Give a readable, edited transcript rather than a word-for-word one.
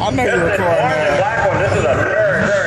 I know you're recording Orange and that. black one. This is a very